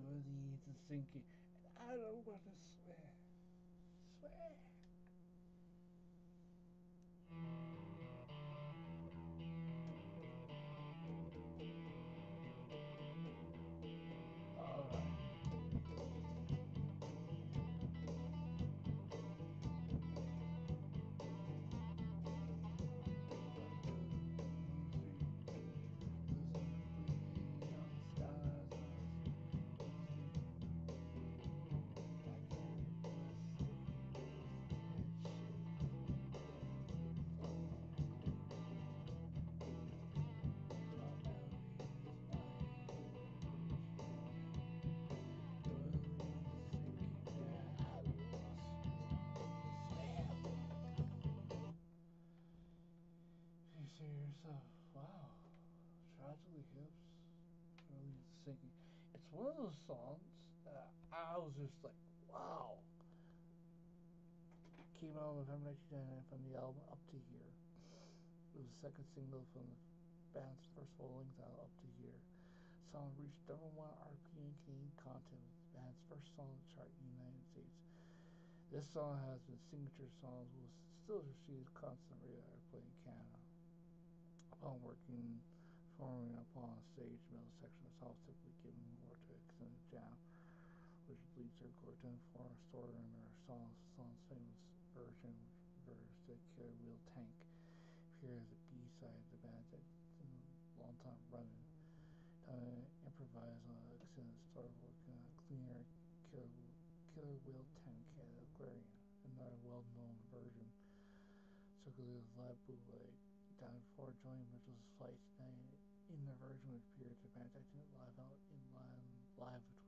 body is sinking. And I don't want to swear. Swear. Alright. You say to yourself, wow, Tragically Hips really singing. It's one of those songs that I was just like, wow. Came out in November 1999 from the album Up to Here. It was the second single from the band's first full-length album, Up to Here. The song reached number one RPM and Canadian content with the band's first song to chart in the United States. This song has been signature songs will still receive constant radio airplay in Canada. Upon working, performing upon a stage middle section, the song is typically given more to extended jam, which leads to record to inform a story in their song's famous version, which refers to Killer Wheel Tank. Here is a B-side the band that a long time running. Improvise on an extended story working on a cleaner Killer, Killer Wheel Tank at Aquarium. Another well-known version circulated as live bootleg. Down before joining Mitchell's flight in the version which appeared to band acting live out in live